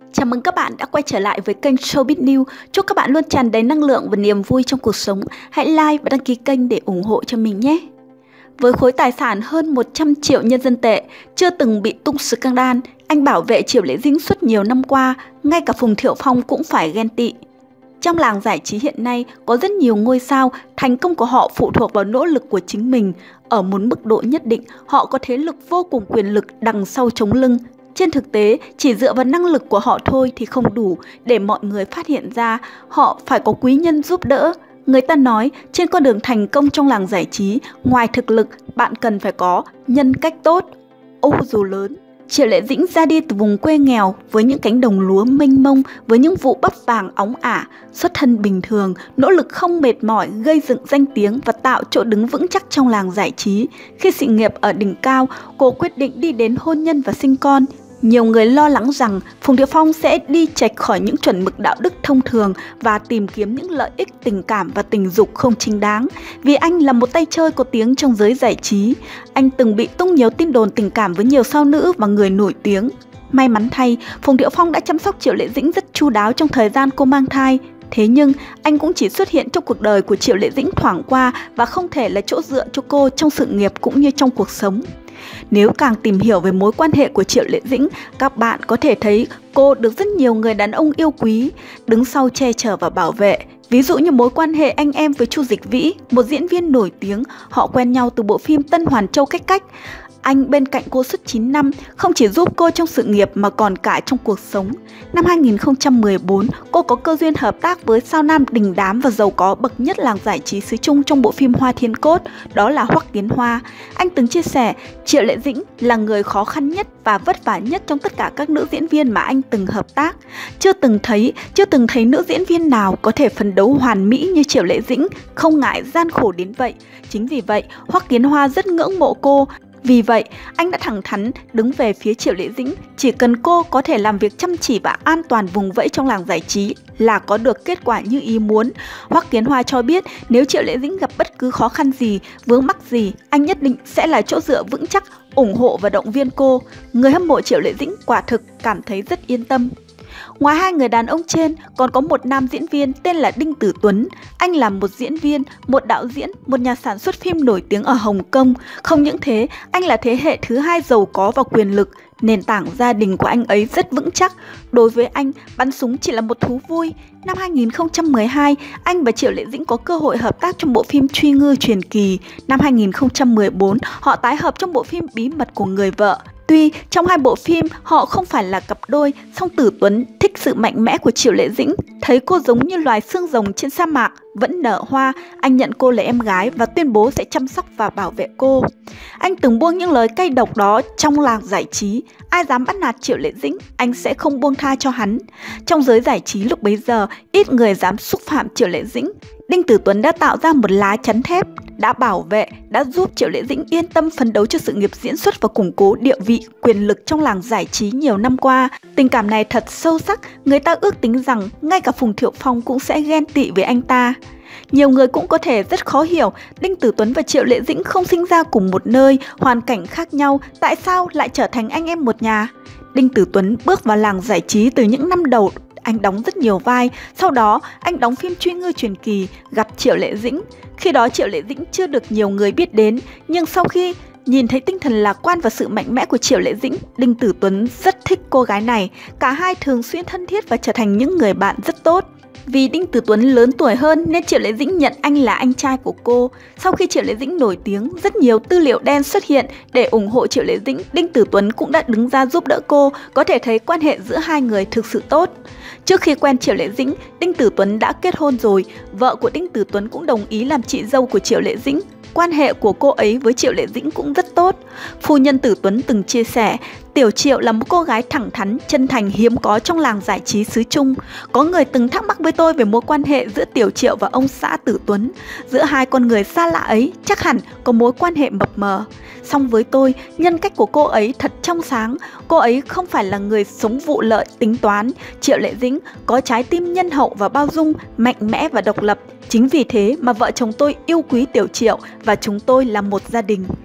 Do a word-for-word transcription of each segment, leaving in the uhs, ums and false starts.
Chào mừng các bạn đã quay trở lại với kênh Showbiz News. Chúc các bạn luôn tràn đầy năng lượng và niềm vui trong cuộc sống. Hãy like và đăng ký kênh để ủng hộ cho mình nhé. Với khối tài sản hơn một trăm triệu nhân dân tệ, chưa từng bị tung scandal, anh bảo vệ Triệu Lệ Dĩnh suốt nhiều năm qua, ngay cả Phùng Thiệu Phong cũng phải ghen tị. Trong làng giải trí hiện nay, có rất nhiều ngôi sao, thành công của họ phụ thuộc vào nỗ lực của chính mình. Ở một mức độ nhất định, họ có thế lực vô cùng quyền lực đằng sau chống lưng. Trên thực tế, chỉ dựa vào năng lực của họ thôi thì không đủ để mọi người phát hiện ra, họ phải có quý nhân giúp đỡ. Người ta nói, trên con đường thành công trong làng giải trí, ngoài thực lực, bạn cần phải có nhân cách tốt. Ô dù lớn, Triệu Lệ Dĩnh ra đi từ vùng quê nghèo với những cánh đồng lúa mênh mông, với những vụ bắp vàng óng ả, xuất thân bình thường, nỗ lực không mệt mỏi gây dựng danh tiếng và tạo chỗ đứng vững chắc trong làng giải trí. Khi sự nghiệp ở đỉnh cao, cô quyết định đi đến hôn nhân và sinh con. Nhiều người lo lắng rằng Phùng Thiệu Phong sẽ đi chệch khỏi những chuẩn mực đạo đức thông thường và tìm kiếm những lợi ích tình cảm và tình dục không chính đáng. Vì anh là một tay chơi có tiếng trong giới giải trí, anh từng bị tung nhiều tin đồn tình cảm với nhiều sao nữ và người nổi tiếng. May mắn thay, Phùng Thiệu Phong đã chăm sóc Triệu Lệ Dĩnh rất chu đáo trong thời gian cô mang thai. Thế nhưng, anh cũng chỉ xuất hiện trong cuộc đời của Triệu Lệ Dĩnh thoảng qua và không thể là chỗ dựa cho cô trong sự nghiệp cũng như trong cuộc sống. Nếu càng tìm hiểu về mối quan hệ của Triệu Lệ Dĩnh, các bạn có thể thấy cô được rất nhiều người đàn ông yêu quý, đứng sau che chở và bảo vệ. Ví dụ như mối quan hệ anh em với Chu Dịch Vĩ, một diễn viên nổi tiếng, họ quen nhau từ bộ phim Tân Hoàn Châu Cách Cách. Anh bên cạnh cô suốt chín năm, không chỉ giúp cô trong sự nghiệp mà còn cả trong cuộc sống. Năm hai nghìn không trăm mười bốn, cô có cơ duyên hợp tác với sao nam đình đám và giàu có bậc nhất làng giải trí xứ Trung trong bộ phim Hoa Thiên Cốt, đó là Hoắc Kiến Hoa. Anh từng chia sẻ, Triệu Lệ Dĩnh là người khó khăn nhất và vất vả nhất trong tất cả các nữ diễn viên mà anh từng hợp tác. Chưa từng thấy, chưa từng thấy nữ diễn viên nào có thể phấn đấu hoàn mỹ như Triệu Lệ Dĩnh, không ngại gian khổ đến vậy. Chính vì vậy, Hoắc Kiến Hoa rất ngưỡng mộ cô. Vì vậy, anh đã thẳng thắn đứng về phía Triệu Lệ Dĩnh, chỉ cần cô có thể làm việc chăm chỉ và an toàn vùng vẫy trong làng giải trí là có được kết quả như ý muốn. Hoắc Kiến Hoa cho biết nếu Triệu Lệ Dĩnh gặp bất cứ khó khăn gì, vướng mắc gì, anh nhất định sẽ là chỗ dựa vững chắc, ủng hộ và động viên cô. Người hâm mộ Triệu Lệ Dĩnh quả thực cảm thấy rất yên tâm. Ngoài hai người đàn ông trên, còn có một nam diễn viên tên là Đinh Tử Tuấn. Anh là một diễn viên, một đạo diễn, một nhà sản xuất phim nổi tiếng ở Hồng Kông. Không những thế, anh là thế hệ thứ hai giàu có và quyền lực. Nền tảng gia đình của anh ấy rất vững chắc. Đối với anh, bắn súng chỉ là một thú vui. Năm hai nghìn không trăm mười hai, anh và Triệu Lệ Dĩnh có cơ hội hợp tác trong bộ phim Truy Ngư Truyền Kỳ. Năm hai nghìn không trăm mười bốn, họ tái hợp trong bộ phim Bí Mật của Người Vợ. Tuy trong hai bộ phim họ không phải là cặp đôi, song Tử Tuấn thích sự mạnh mẽ của Triệu Lệ Dĩnh, thấy cô giống như loài xương rồng trên sa mạc vẫn nở hoa, anh nhận cô là em gái và tuyên bố sẽ chăm sóc và bảo vệ cô. Anh từng buông những lời cay độc đó trong làng giải trí, ai dám bắt nạt Triệu Lệ Dĩnh, anh sẽ không buông tha cho hắn. Trong giới giải trí lúc bấy giờ, ít người dám xúc phạm Triệu Lệ Dĩnh. Đinh Tử Tuấn đã tạo ra một lá chắn thép, đã bảo vệ, đã giúp Triệu Lệ Dĩnh yên tâm phấn đấu cho sự nghiệp diễn xuất và củng cố địa vị, quyền lực trong làng giải trí nhiều năm qua. Tình cảm này thật sâu sắc, người ta ước tính rằng ngay cả Phùng Thiệu Phong cũng sẽ ghen tị với anh ta. Nhiều người cũng có thể rất khó hiểu, Đinh Tử Tuấn và Triệu Lệ Dĩnh không sinh ra cùng một nơi, hoàn cảnh khác nhau, tại sao lại trở thành anh em một nhà? Đinh Tử Tuấn bước vào làng giải trí từ những năm đầu, anh đóng rất nhiều vai, sau đó anh đóng phim Truy Ngư Truyền Kỳ, gặp Triệu Lệ Dĩnh. Khi đó Triệu Lệ Dĩnh chưa được nhiều người biết đến, nhưng sau khi nhìn thấy tinh thần lạc quan và sự mạnh mẽ của Triệu Lệ Dĩnh, Đinh Tử Tuấn rất thích cô gái này. Cả hai thường xuyên thân thiết và trở thành những người bạn rất tốt. Vì Đinh Tử Tuấn lớn tuổi hơn nên Triệu Lệ Dĩnh nhận anh là anh trai của cô. Sau khi Triệu Lệ Dĩnh nổi tiếng, rất nhiều tư liệu đen xuất hiện để ủng hộ Triệu Lệ Dĩnh. Đinh Tử Tuấn cũng đã đứng ra giúp đỡ cô, có thể thấy quan hệ giữa hai người thực sự tốt. Trước khi quen Triệu Lệ Dĩnh, Đinh Tử Tuấn đã kết hôn rồi. Vợ của Đinh Tử Tuấn cũng đồng ý làm chị dâu của Triệu Lệ Dĩnh. Quan hệ của cô ấy với Triệu Lệ Dĩnh cũng rất tốt. Phu nhân Tử Tuấn từng chia sẻ, Tiểu Triệu là một cô gái thẳng thắn, chân thành hiếm có trong làng giải trí xứ Trung. Có người từng thắc mắc với tôi về mối quan hệ giữa Tiểu Triệu và ông xã Tử Tuấn. Giữa hai con người xa lạ ấy chắc hẳn có mối quan hệ mập mờ. Song với tôi, nhân cách của cô ấy thật trong sáng. Cô ấy không phải là người sống vụ lợi, tính toán. Triệu Lệ Dĩnh có trái tim nhân hậu và bao dung, mạnh mẽ và độc lập. Chính vì thế mà vợ chồng tôi yêu quý Tiểu Triệu và chúng tôi là một gia đình.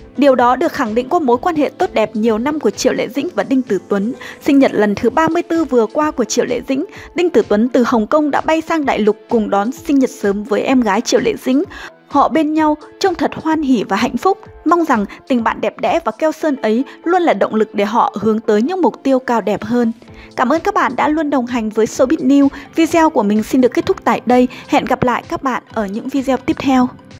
Điều đó được khẳng định qua mối quan hệ tốt đẹp nhiều năm của Triệu Lệ Dĩnh và Đinh Tử Tuấn. Sinh nhật lần thứ ba mươi tư vừa qua của Triệu Lệ Dĩnh, Đinh Tử Tuấn từ Hồng Kông đã bay sang đại lục cùng đón sinh nhật sớm với em gái Triệu Lệ Dĩnh. Họ bên nhau trông thật hoan hỉ và hạnh phúc. Mong rằng tình bạn đẹp đẽ và keo sơn ấy luôn là động lực để họ hướng tới những mục tiêu cao đẹp hơn. Cảm ơn các bạn đã luôn đồng hành với Showbiz News. Video của mình xin được kết thúc tại đây. Hẹn gặp lại các bạn ở những video tiếp theo.